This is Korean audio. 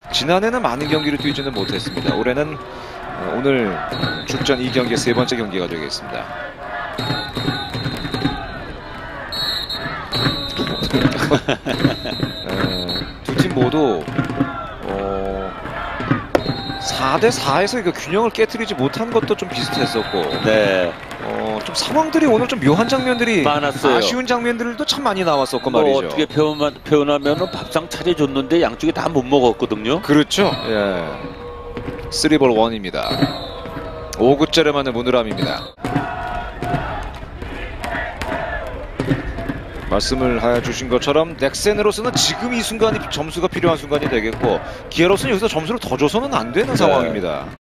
지난해는 많은 경기를 뛰지는 못했습니다. 올해는 오늘 출전 2경기의 세 번째 경기가 되겠습니다. 두 팀 모두 4대4에서 그 균형을 깨트리지 못한 것도 좀 비슷했었고, 네. 좀 상황들이 오늘 좀 묘한 장면들이 많았어요. 아쉬운 장면들도 참 많이 나왔었고 뭐 말이죠. 어떻게 표현하면은 밥상 차려줬는데 양쪽이 다 못 먹었거든요. 그렇죠. 예. 3볼 1입니다. 5구째를 맞는 문우람입니다. 말씀을 해주신 것처럼 넥센으로서는 지금 이 순간이 점수가 필요한 순간이 되겠고, 기아로서는 여기서 점수를 더 줘서는 안 되는 상황입니다.